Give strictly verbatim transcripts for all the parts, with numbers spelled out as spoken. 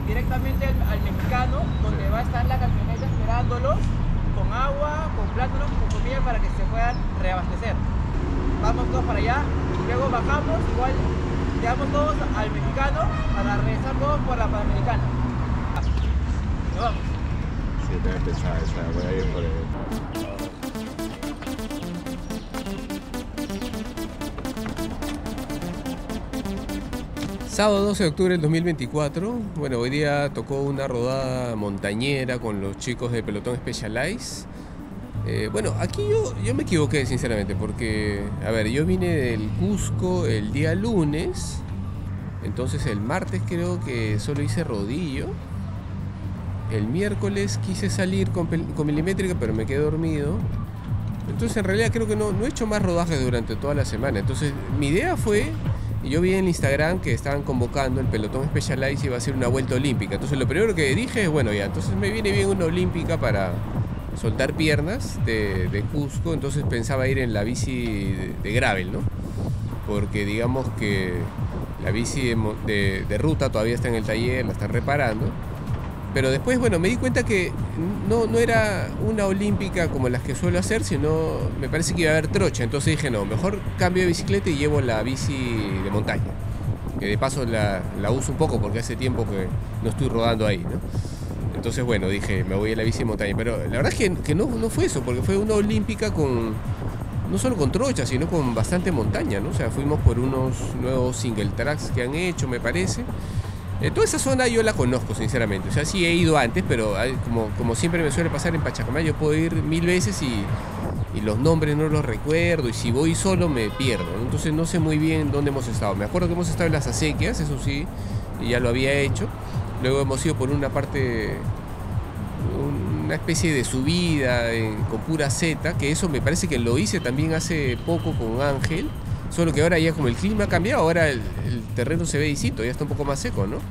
directamente al, al mexicano, donde va a estar la camioneta esperándolos con agua, con plátanos, con comida para que se puedan reabastecer. Vamos todos para allá, luego bajamos, igual llegamos todos al mexicano para regresar todos por la Panamericana. Nos vamos. Sí, te voy a empezar esa, voy a ir por el... Sábado doce de octubre del dos mil veinticuatro. Bueno, hoy día tocó una rodada montañera con los chicos del pelotón Specialized. Eh, bueno, aquí yo, yo me equivoqué sinceramente porque, a ver, yo vine del Cusco el día lunes. Entonces el martes creo que solo hice rodillo. El miércoles quise salir con, con milimétrica, pero me quedé dormido. Entonces en realidad creo que no, no he hecho más rodajes durante toda la semana. Entonces mi idea fue... Y yo vi en Instagram que estaban convocando el pelotón Specialized y iba a hacer una vuelta olímpica. Entonces lo primero que dije es, bueno ya, entonces me viene bien una olímpica para soltar piernas de, de Cusco. Entonces pensaba ir en la bici de, de gravel, ¿no? Porque digamos que la bici de, de, de ruta todavía está en el taller, la están reparando. Pero después, bueno, me di cuenta que no, no era una olímpica como las que suelo hacer, sino me parece que iba a haber trocha. Entonces dije, no, mejor cambio de bicicleta y llevo la bici de montaña. Que de paso la, la uso un poco porque hace tiempo que no estoy rodando ahí, ¿no? Entonces, bueno, dije, me voy a la bici de montaña. Pero la verdad es que, que no, no fue eso, porque fue una olímpica con... No solo con trocha, sino con bastante montaña, ¿no? O sea, fuimos por unos nuevos single tracks que han hecho, me parece. Eh, toda esa zona yo la conozco, sinceramente. O sea, sí he ido antes, pero hay, como, como siempre me suele pasar en Pachacamac, yo puedo ir mil veces y, y los nombres no los recuerdo. Y si voy solo me pierdo, ¿no? Entonces no sé muy bien dónde hemos estado. Me acuerdo que hemos estado en las acequias, eso sí, y ya lo había hecho. Luego hemos ido por una parte, una especie de subida en, con pura seta, que eso me parece que lo hice también hace poco con Ángel. Solo que ahora ya como el clima ha cambiado, ahora el, el terreno se ve distinto, ya está un poco más seco, ¿no?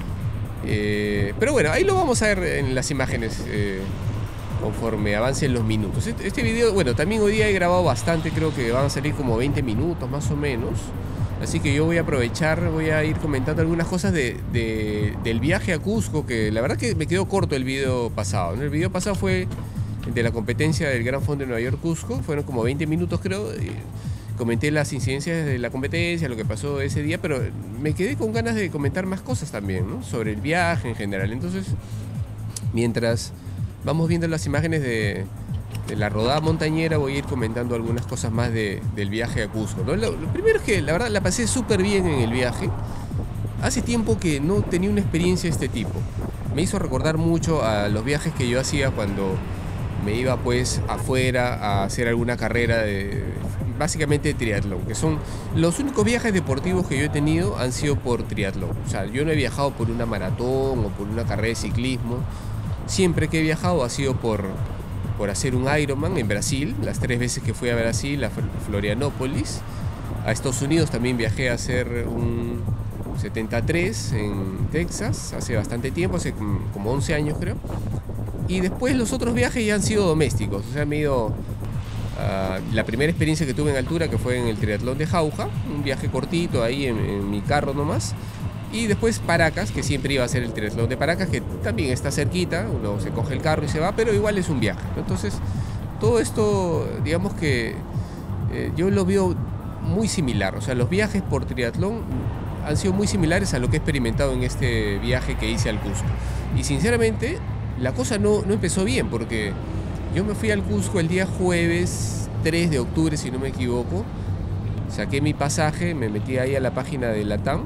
Eh, pero bueno, ahí lo vamos a ver en las imágenes eh, conforme avancen los minutos. Este, este video, bueno, también hoy día he grabado bastante, creo que van a salir como veinte minutos más o menos. Así que yo voy a aprovechar, voy a ir comentando algunas cosas de, de, del viaje a Cusco, que la verdad que me quedó corto el video pasado, ¿no? El video pasado fue de la competencia del Gran Fondo de Nueva York Cusco, fueron como veinte minutos creo. Y comenté las incidencias de la competencia, lo que pasó ese día, pero me quedé con ganas de comentar más cosas también, ¿no? Sobre el viaje en general. Entonces, mientras vamos viendo las imágenes de, de la rodada montañera, voy a ir comentando algunas cosas más de, del viaje a Cusco, ¿no? Lo, lo primero es que la verdad la pasé súper bien en el viaje. Hace tiempo que no tenía una experiencia de este tipo. Me hizo recordar mucho a los viajes que yo hacía cuando me iba pues afuera a hacer alguna carrera de... básicamente triatlón, que son los únicos viajes deportivos que yo he tenido han sido por triatlón. O sea, yo no he viajado por una maratón o por una carrera de ciclismo. Siempre que he viajado ha sido por, por hacer un Ironman en Brasil, las tres veces que fui a Brasil, a Florianópolis. A Estados Unidos también viajé a hacer un setenta y tres en Texas, hace bastante tiempo, hace como once años creo. Y después los otros viajes ya han sido domésticos, o sea, me he ido... Uh, la primera experiencia que tuve en altura, que fue en el triatlón de Jauja, un viaje cortito ahí en, en mi carro nomás. Y después Paracas, que siempre iba a ser el triatlón de Paracas, que también está cerquita, uno se coge el carro y se va, pero igual es un viaje, ¿no? Entonces, todo esto, digamos que eh, yo lo veo muy similar. O sea, los viajes por triatlón han sido muy similares a lo que he experimentado en este viaje que hice al Cusco. Y sinceramente, la cosa no, no empezó bien, porque yo me fui al Cusco el día jueves tres de octubre, si no me equivoco. Saqué mi pasaje, me metí ahí a la página de Latam,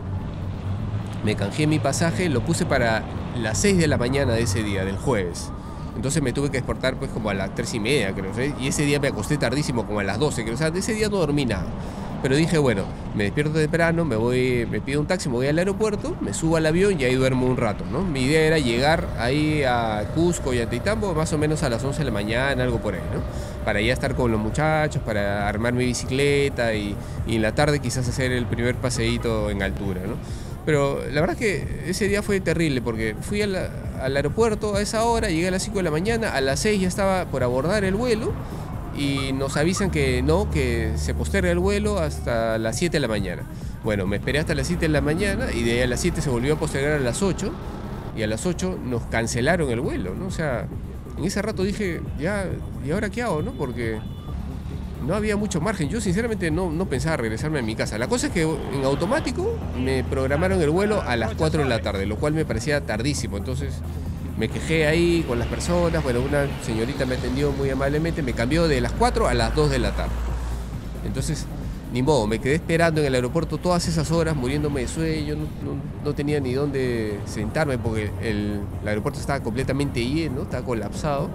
me canjeé mi pasaje, lo puse para las seis de la mañana de ese día, del jueves. Entonces me tuve que despertar pues como a las tres y media, creo, ¿sí? Y ese día me acosté tardísimo, como a las doce, creo. O sea, de ese día no dormí nada. Pero dije, bueno, me despierto temprano, me voy, me pido un taxi, me voy al aeropuerto, me subo al avión y ahí duermo un rato, ¿no? Mi idea era llegar ahí a Cusco y a Teitambo más o menos a las once de la mañana, algo por ahí, ¿no? Para ya estar con los muchachos, para armar mi bicicleta y, y en la tarde quizás hacer el primer paseíto en altura, ¿no? Pero la verdad es que ese día fue terrible porque fui a la, al aeropuerto a esa hora, llegué a las cinco de la mañana, a las seis ya estaba por abordar el vuelo y nos avisan que no, que se posterga el vuelo hasta las siete de la mañana. Bueno, me esperé hasta las siete de la mañana y de ahí a las siete se volvió a postergar a las ocho y a las ocho nos cancelaron el vuelo, ¿no? O sea, en ese rato dije, ya, ¿y ahora qué hago, no? Porque no había mucho margen. Yo sinceramente no, no pensaba regresarme a mi casa. La cosa es que en automático me programaron el vuelo a las cuatro de la tarde, lo cual me parecía tardísimo. Entonces me quejé ahí con las personas. Bueno, una señorita me atendió muy amablemente, me cambió de las cuatro a las dos de la tarde. Entonces, ni modo, me quedé esperando en el aeropuerto todas esas horas, muriéndome de sueño. No, no, no tenía ni dónde sentarme porque el, el aeropuerto estaba completamente lleno, estaba colapsado.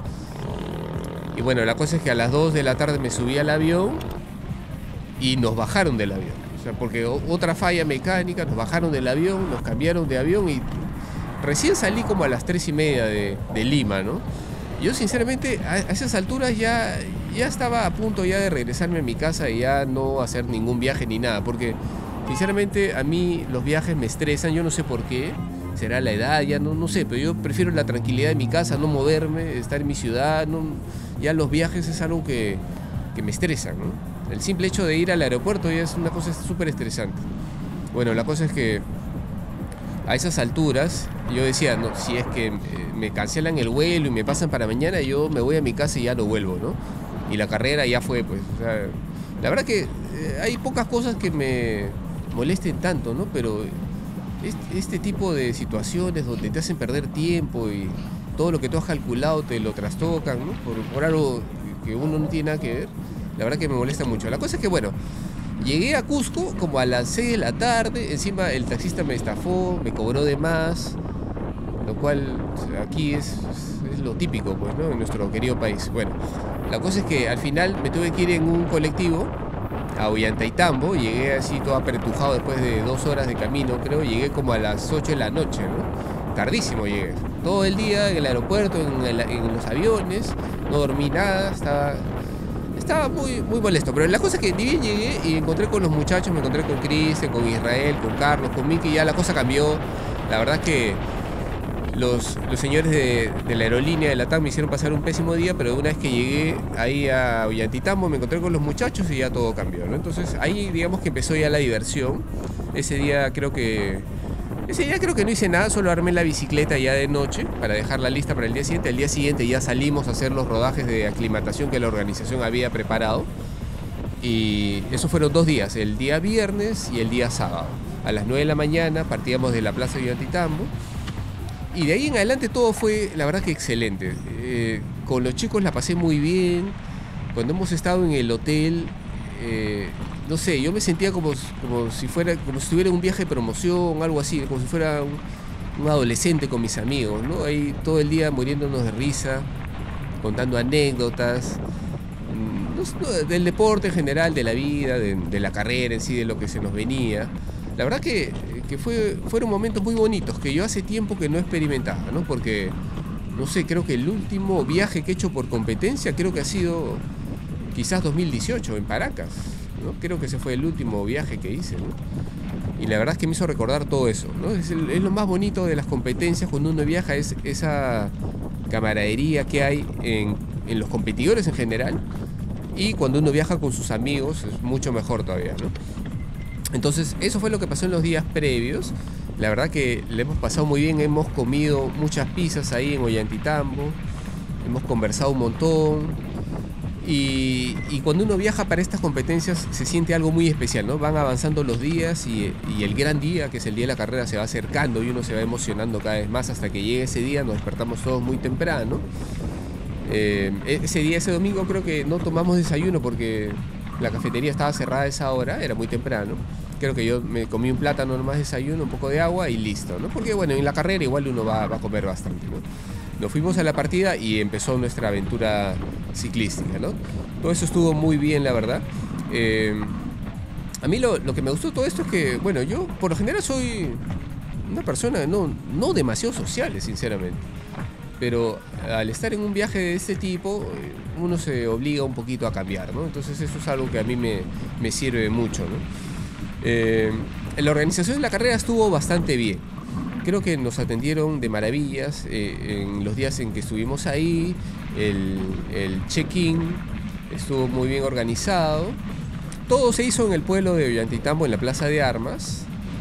Y bueno, la cosa es que a las dos de la tarde me subí al avión y nos bajaron del avión. O sea, porque otra falla mecánica, nos bajaron del avión, nos cambiaron de avión y recién salí como a las tres y media de, de Lima, ¿no? Yo sinceramente a esas alturas ya, ya estaba a punto ya de regresarme a mi casa y ya no hacer ningún viaje ni nada. Porque sinceramente a mí los viajes me estresan, yo no sé por qué. Será la edad, ya no, no sé, pero yo prefiero la tranquilidad de mi casa, no moverme, estar en mi ciudad. No, ya los viajes es algo que, que me estresa, ¿no? El simple hecho de ir al aeropuerto ya es una cosa súper estresante. Bueno, la cosa es que a esas alturas yo decía, no, si es que me cancelan el vuelo y me pasan para mañana, yo me voy a mi casa y ya no vuelvo, ¿no? Y la carrera ya fue, pues. O sea, la verdad que eh, hay pocas cosas que me molesten tanto, ¿no? Pero este, este tipo de situaciones donde te hacen perder tiempo y todo lo que tú has calculado te lo trastocan, ¿no? Por, por algo que uno no tiene nada que ver, la verdad que me molesta mucho. La cosa es que, bueno, llegué a Cusco como a las seis de la tarde, encima el taxista me estafó, me cobró de más, lo cual aquí es, es lo típico, pues, ¿no? En nuestro querido país. Bueno, la cosa es que al final me tuve que ir en un colectivo a Ollantaytambo, llegué así todo apretujado después de dos horas de camino, creo, llegué como a las ocho de la noche, ¿no? Tardísimo llegué, todo el día en el aeropuerto, en, el, en los aviones, no dormí nada, estaba... Estaba muy, muy molesto, pero la cosa es que ni bien llegué y encontré con los muchachos, me encontré con Cristian, con Israel, con Carlos, con Miki, y ya la cosa cambió. La verdad es que los, los señores de, de la aerolínea de la T A M me hicieron pasar un pésimo día, pero una vez que llegué ahí a Ollantaytambo me encontré con los muchachos y ya todo cambió, ¿no? Entonces ahí digamos que empezó ya la diversión. Ese día creo que... Ese día creo que no hice nada, solo armé la bicicleta ya de noche para dejarla lista para el día siguiente. El día siguiente ya salimos a hacer los rodajes de aclimatación que la organización había preparado. Y eso fueron dos días, el día viernes y el día sábado. A las nueve de la mañana partíamos de la plaza de Ollantaytambo. Y de ahí en adelante todo fue, la verdad que excelente. Eh, con los chicos la pasé muy bien. Cuando hemos estado en el hotel... Eh, no sé, yo me sentía como, como si fuera, como si estuviera en un viaje de promoción, algo así, como si fuera un, un adolescente con mis amigos, ¿no? Ahí todo el día muriéndonos de risa, contando anécdotas, no, del deporte en general, de la vida, de, de la carrera en sí, de lo que se nos venía. La verdad que, que fue, fueron momentos muy bonitos que yo hace tiempo que no experimentaba, ¿no? Porque, no sé, creo que el último viaje que he hecho por competencia creo que ha sido quizás dos mil dieciocho en Paracas, ¿no? Creo que ese fue el último viaje que hice, ¿no? Y la verdad es que me hizo recordar todo eso, ¿no? Es, el, es lo más bonito de las competencias cuando uno viaja, es esa camaradería que hay en, en los competidores en general, y cuando uno viaja con sus amigos es mucho mejor todavía, ¿no? Entonces eso fue lo que pasó en los días previos. La verdad que le hemos pasado muy bien, hemos comido muchas pizzas ahí en Ollantaytambo, hemos conversado un montón. Y, y cuando uno viaja para estas competencias se siente algo muy especial, ¿no? Van avanzando los días y, y el gran día, que es el día de la carrera, se va acercando y uno se va emocionando cada vez más hasta que llegue ese día. Nos despertamos todos muy temprano. Eh, ese día, ese domingo, creo que no tomamos desayuno porque la cafetería estaba cerrada a esa hora, era muy temprano. Creo que yo me comí un plátano nomás, desayuno, un poco de agua y listo, ¿no? Porque bueno, en la carrera igual uno va, va a comer bastante, ¿no? Nos fuimos a la partida y empezó nuestra aventura ciclística, ¿no? Todo eso estuvo muy bien, la verdad. Eh, a mí lo, lo que me gustó de todo esto es que, bueno, yo por lo general soy una persona no, no demasiado sociable, sinceramente. Pero al estar en un viaje de este tipo, uno se obliga un poquito a cambiar, ¿no? Entonces eso es algo que a mí me, me sirve mucho, ¿no? Eh, la organización de la carrera estuvo bastante bien. Creo que nos atendieron de maravillas eh, en los días en que estuvimos ahí. El, el check-in estuvo muy bien organizado. Todo se hizo en el pueblo de Ollantaytambo, en la Plaza de Armas.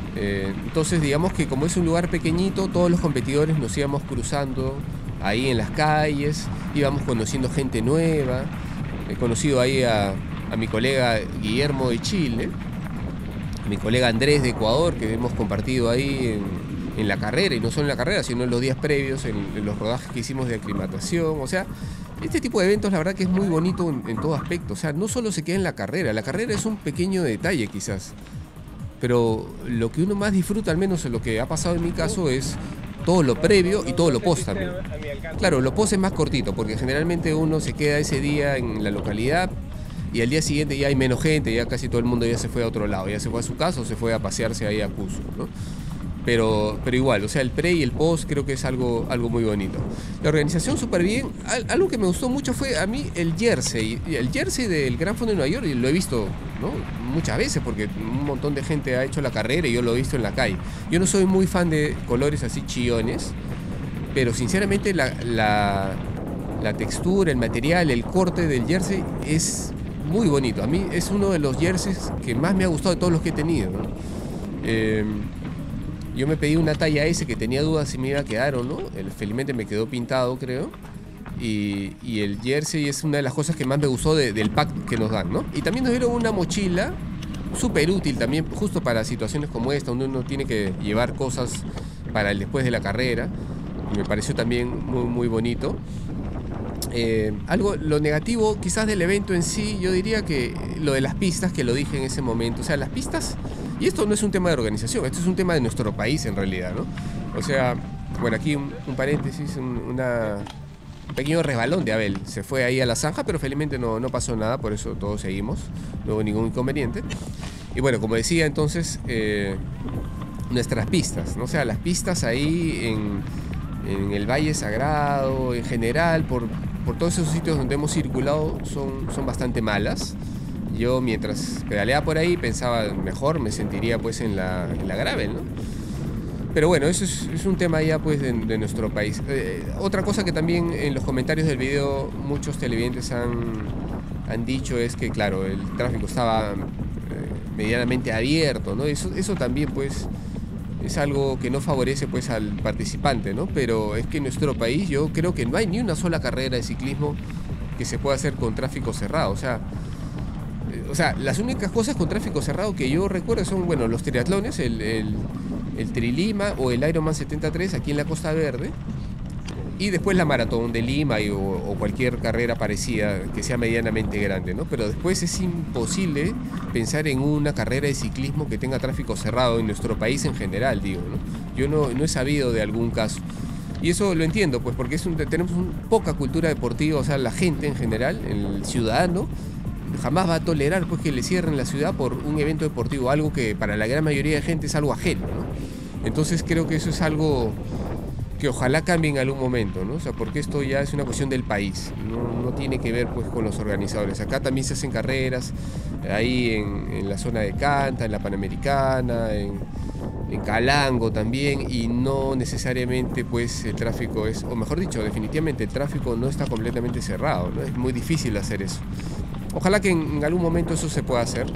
Eh, entonces digamos que como es un lugar pequeñito, todos los competidores nos íbamos cruzando ahí en las calles, íbamos conociendo gente nueva. He conocido ahí a, a mi colega Guillermo de Chile, a mi colega Andrés de Ecuador, que hemos compartido ahí en, en la carrera, y no solo en la carrera, sino en los días previos, en, en los rodajes que hicimos de aclimatación. O sea, este tipo de eventos la verdad que es muy bonito en, en todo aspecto. O sea, no solo se queda en la carrera, la carrera es un pequeño detalle quizás, pero lo que uno más disfruta, al menos en lo que ha pasado en mi caso, es todo lo previo y todo lo post también. Claro, lo post es más cortito, porque generalmente uno se queda ese día en la localidad y al día siguiente ya hay menos gente, ya casi todo el mundo ya se fue a otro lado, ya se fue a su casa o se fue a pasearse ahí a Cusco, ¿no? Pero, pero igual, o sea, el pre y el post creo que es algo, algo muy bonito. La organización súper bien. Al, algo que me gustó mucho fue a mí el jersey. El jersey del Gran Fondo de Nueva York, y lo he visto, ¿no?, muchas veces, porque un montón de gente ha hecho la carrera y yo lo he visto en la calle. Yo no soy muy fan de colores así chillones, pero sinceramente la, la, la textura, el material, el corte del jersey es muy bonito. A mí es uno de los jerseys que más me ha gustado de todos los que he tenido, ¿no? Eh, Yo me pedí una talla S que tenía dudas si me iba a quedar o no. El, felizmente me quedó pintado, creo. Y, y el jersey es una de las cosas que más me gustó de, del pack que nos dan, ¿no? Y también nos dieron una mochila súper útil también, justo para situaciones como esta, donde uno tiene que llevar cosas para el después de la carrera. Me pareció también muy, muy bonito. Eh, algo, lo negativo quizás del evento en sí, yo diría que lo de las pistas, que lo dije en ese momento. O sea, las pistas, y esto no es un tema de organización, esto es un tema de nuestro país en realidad, ¿no? O sea, bueno, aquí un, un paréntesis, un, una, un pequeño resbalón de Abel. Se fue ahí a la zanja, pero felizmente no, no pasó nada, por eso todos seguimos, no hubo ningún inconveniente. Y bueno, como decía entonces, eh, nuestras pistas, ¿no? O sea, las pistas ahí en, en el Valle Sagrado, en general, por, por todos esos sitios donde hemos circulado, son, son bastante malas. Yo mientras pedaleaba por ahí pensaba, mejor me sentiría pues en la, en la gravel, ¿no? Pero bueno, eso es, es un tema ya pues de, de nuestro país. Eh, otra cosa que también en los comentarios del video muchos televidentes han, han dicho es que, claro, el tráfico estaba eh, medianamente abierto, ¿no? Eso, eso también pues es algo que no favorece pues al participante, ¿no? Pero es que en nuestro país yo creo que no hay ni una sola carrera de ciclismo que se pueda hacer con tráfico cerrado. O sea, O sea, las únicas cosas con tráfico cerrado que yo recuerdo son, bueno, los triatlones, el, el, el Trilima o el Ironman setenta y tres aquí en la Costa Verde, y después la maratón de Lima y, o, o cualquier carrera parecida que sea medianamente grande, ¿no? Pero después es imposible pensar en una carrera de ciclismo que tenga tráfico cerrado en nuestro país en general, digo, ¿no? Yo no, no he sabido de algún caso. Y eso lo entiendo, pues, porque es un, tenemos un, poca cultura deportiva, o sea, la gente en general, el ciudadano, jamás va a tolerar pues que le cierren la ciudad por un evento deportivo, algo que para la gran mayoría de gente es algo ajeno, ¿no? Entonces creo que eso es algo que ojalá cambie en algún momento, ¿no? O sea, porque esto ya es una cuestión del país, no, no tiene que ver pues con los organizadores. Acá también se hacen carreras, ahí en, en la zona de Canta, en la Panamericana, en, en Calango también, y no necesariamente pues el tráfico es, o mejor dicho, definitivamente el tráfico no está completamente cerrado, ¿no? Es muy difícil hacer eso. Ojalá que en, en algún momento eso se pueda hacer,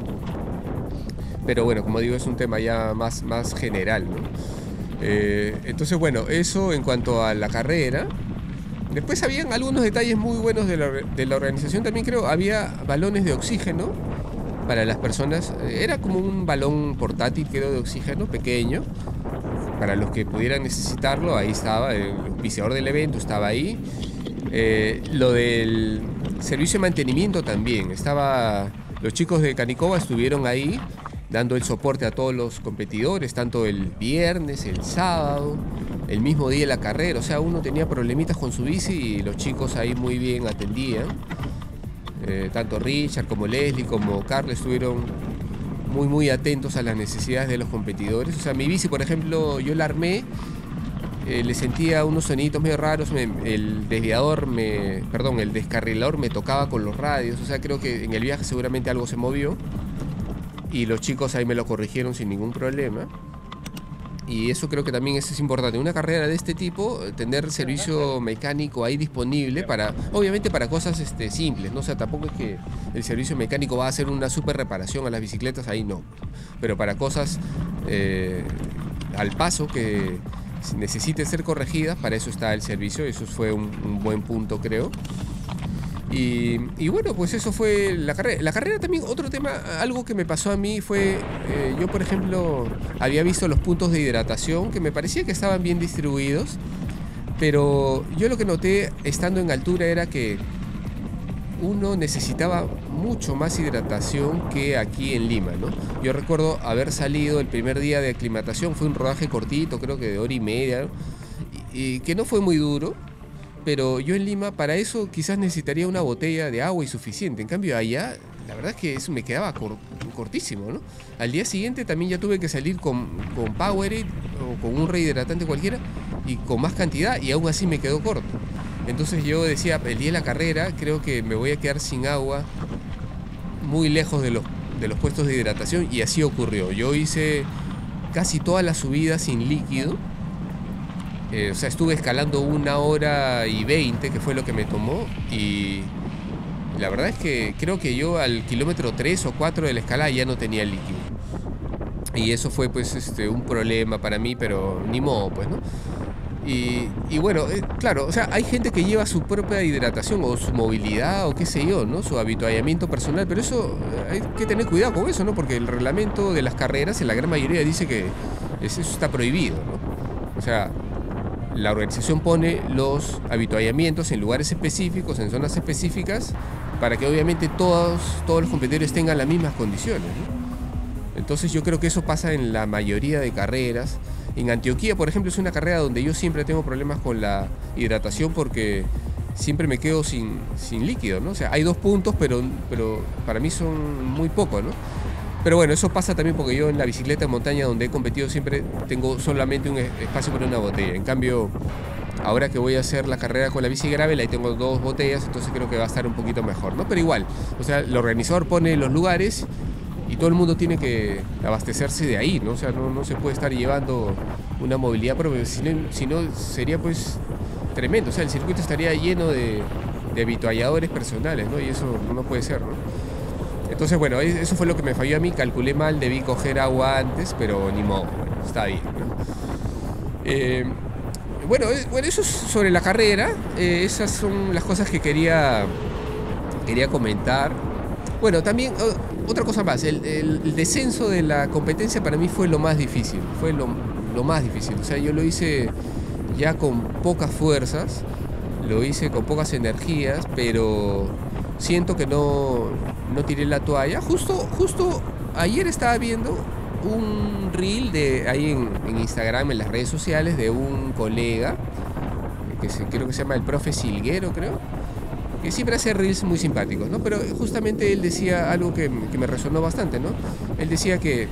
pero bueno, como digo, es un tema ya más, más general, ¿no? Eh, entonces, bueno, eso en cuanto a la carrera. Después habían algunos detalles muy buenos de la, de la organización. También creo había balones de oxígeno para las personas. Era como un balón portátil, creo, de oxígeno pequeño, para los que pudieran necesitarlo. Ahí estaba, el auspiciador del evento estaba ahí. Eh, lo del servicio de mantenimiento también. Estaba, los chicos de Canicoba estuvieron ahí dando el soporte a todos los competidores, tanto el viernes, el sábado, el mismo día de la carrera. O sea, uno tenía problemitas con su bici y los chicos ahí muy bien atendían. Eh, tanto Richard como Leslie como Carlos estuvieron muy muy atentos a las necesidades de los competidores. O sea, mi bici, por ejemplo, yo la armé, eh, le sentía unos sonidos medio raros, me, el desviador, me, perdón, el descarrilador me tocaba con los radios. O sea, creo que en el viaje seguramente algo se movió. Y los chicos ahí me lo corrigieron sin ningún problema. Y eso creo que también es, es importante. Una carrera de este tipo, tener servicio mecánico ahí disponible para, obviamente para cosas este, simples, ¿no? O sea, tampoco es que el servicio mecánico va a hacer una super reparación a las bicicletas, ahí no. Pero para cosas eh, al paso que necesiten ser corregidas. Para eso está el servicio, eso fue un, un buen punto, creo. Y, y bueno, pues eso fue la carrera. La carrera también, otro tema, algo que me pasó a mí fue, eh, yo por ejemplo había visto los puntos de hidratación que me parecía que estaban bien distribuidos, pero yo lo que noté estando en altura era que uno necesitaba mucho más hidratación que aquí en Lima, ¿no? Yo recuerdo haber salido el primer día de aclimatación, fue un rodaje cortito, creo que de hora y media, y, y que no fue muy duro. Pero yo en Lima, para eso quizás necesitaría una botella de agua y suficiente. En cambio allá, la verdad es que eso me quedaba cor cortísimo, ¿no? Al día siguiente también ya tuve que salir con, con Powerade o con un rehidratante cualquiera y con más cantidad, y aún así me quedó corto. Entonces yo decía, el día de la carrera creo que me voy a quedar sin agua muy lejos de los, de los puestos de hidratación, y así ocurrió. Yo hice casi toda la subida sin líquido. Eh, o sea, estuve escalando una hora y veinte, que fue lo que me tomó, y la verdad es que creo que yo al kilómetro tres o cuatro de la escalada ya no tenía líquido. Y eso fue pues este, un problema para mí, pero ni modo, pues, ¿no? Y, y bueno, eh, claro, o sea, hay gente que lleva su propia hidratación o su movilidad o qué sé yo, ¿no? Su habituallamiento personal, pero eso eh, hay que tener cuidado con eso, ¿no? Porque el reglamento de las carreras en la gran mayoría dice que eso está prohibido, ¿no? O sea, la organización pone los habituallamientos en lugares específicos, en zonas específicas, para que obviamente todos, todos los competidores tengan las mismas condiciones, ¿no? Entonces yo creo que eso pasa en la mayoría de carreras. En Antioquia, por ejemplo, es una carrera donde yo siempre tengo problemas con la hidratación porque siempre me quedo sin, sin líquido, ¿no? O sea, hay dos puntos, pero, pero para mí son muy pocos, ¿no? Pero bueno, eso pasa también porque yo en la bicicleta de montaña donde he competido siempre tengo solamente un espacio para una botella. En cambio, ahora que voy a hacer la carrera con la bici gravel, ahí tengo dos botellas, entonces creo que va a estar un poquito mejor, ¿no? Pero igual, o sea, el organizador pone los lugares y todo el mundo tiene que abastecerse de ahí, ¿no? O sea, no, no se puede estar llevando una movilidad propia, si no, si no sería pues tremendo. O sea, el circuito estaría lleno de, de habitualladores personales, ¿no? Y eso no puede ser, ¿no? Entonces, bueno, eso fue lo que me falló a mí. Calculé mal, debí coger agua antes, pero ni modo, bueno, está bien, ¿no? Eh, bueno, bueno, eso es sobre la carrera. Eh, esas son las cosas que quería, quería comentar. Bueno, también otra cosa más. El, el, el descenso de la competencia para mí fue lo más difícil. Fue lo, lo más difícil. O sea, yo lo hice ya con pocas fuerzas, lo hice con pocas energías, pero siento que no, no tiré la toalla. Justo, justo ayer estaba viendo un reel de, ahí en, en Instagram, en las redes sociales, de un colega, que se, creo que se llama el profe Silguero, creo, que siempre hace reels muy simpáticos, ¿no? Pero justamente él decía algo que, que me resonó bastante, ¿no? Él decía que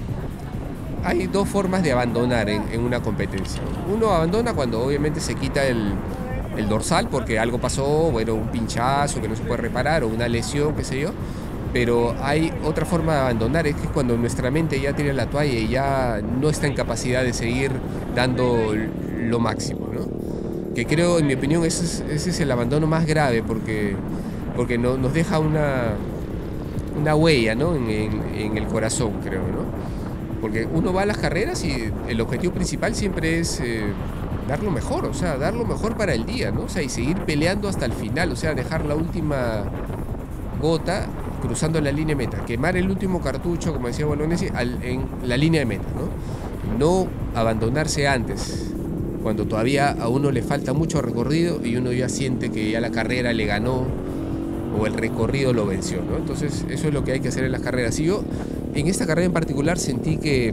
hay dos formas de abandonar en, en una competencia. Uno abandona cuando obviamente se quita el, el dorsal porque algo pasó, bueno, un pinchazo que no se puede reparar o una lesión, qué sé yo. Pero hay otra forma de abandonar, es que es cuando nuestra mente ya tira la toalla y ya no está en capacidad de seguir dando lo máximo, ¿no? Que creo, en mi opinión, ese es, ese es el abandono más grave porque, porque no, nos deja una, una huella, ¿no? en, en, en el corazón, creo, ¿no? Porque uno va a las carreras y el objetivo principal siempre es eh, dar lo mejor, o sea, dar lo mejor para el día, ¿no? O sea, y seguir peleando hasta el final, o sea, dejar la última gota cruzando la línea de meta, quemar el último cartucho, como decía Bolognesi, al, en la línea de meta, ¿no? No abandonarse antes, cuando todavía a uno le falta mucho recorrido y uno ya siente que ya la carrera le ganó o el recorrido lo venció, ¿no? Entonces eso es lo que hay que hacer en las carreras. Y yo en esta carrera en particular sentí que,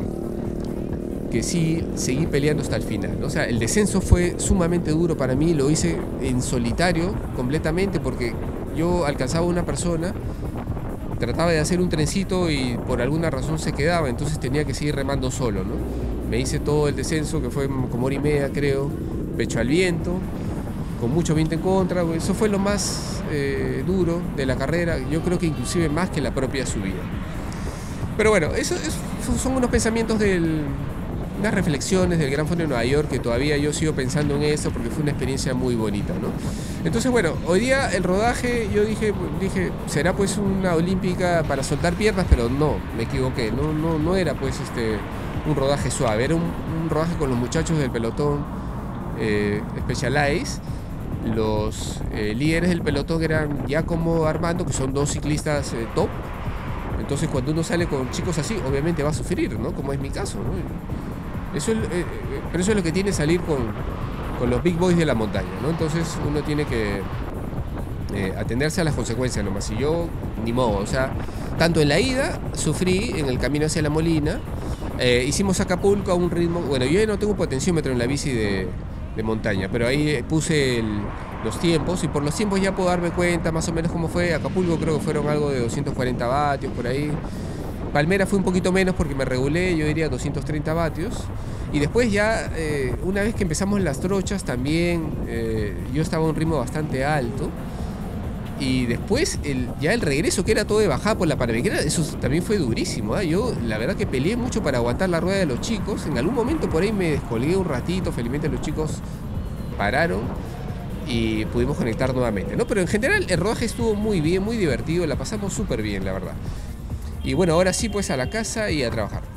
que sí seguí peleando hasta el final, ¿no? O sea, el descenso fue sumamente duro para mí, lo hice en solitario completamente porque yo alcanzaba a una persona, trataba de hacer un trencito y por alguna razón se quedaba, entonces tenía que seguir remando solo, ¿no? Me hice todo el descenso, que fue como hora y media, creo, pecho al viento, con mucho viento en contra. Eso fue lo más eh, duro de la carrera, yo creo que inclusive más que la propia subida. Pero bueno, eso, eso son unos pensamientos del... unas reflexiones del Gran Fondo de Nueva York que todavía yo sigo pensando en eso porque fue una experiencia muy bonita, ¿no? Entonces, bueno, hoy día el rodaje, yo dije, dije será pues una olímpica para soltar piernas, pero no, me equivoqué, no, no, no era pues este un rodaje suave, era un, un rodaje con los muchachos del pelotón eh, Specialized. Los eh, líderes del pelotón eran Giacomo Armando, que son dos ciclistas eh, top. Entonces cuando uno sale con chicos así, obviamente va a sufrir, ¿no? Como es mi caso, ¿no? Eso es, eh, pero eso es lo que tiene salir con, con los big boys de la montaña, ¿no? Entonces uno tiene que eh, atenderse a las consecuencias nomás. Y yo, ni modo, o sea, tanto en la ida sufrí en el camino hacia La Molina. Eh, hicimos Acapulco a un ritmo, bueno, yo ya no tengo potenciómetro en la bici de, de montaña, pero ahí puse el, los tiempos, y por los tiempos ya puedo darme cuenta más o menos cómo fue. Acapulco creo que fueron algo de doscientos cuarenta vatios por ahí. Palmera fue un poquito menos porque me regulé, yo diría doscientos treinta vatios. Y después ya, eh, una vez que empezamos las trochas también, eh, yo estaba a un ritmo bastante alto. Y después, el, ya el regreso, que era todo de bajada por la Panamericana, eso también fue durísimo, ¿eh? Yo, la verdad que peleé mucho para aguantar la rueda de los chicos. En algún momento por ahí me descolgué un ratito, felizmente los chicos pararon y pudimos conectar nuevamente, ¿no? Pero en general el rodaje estuvo muy bien, muy divertido, la pasamos súper bien, la verdad. Y bueno, ahora sí, pues a la casa y a trabajar.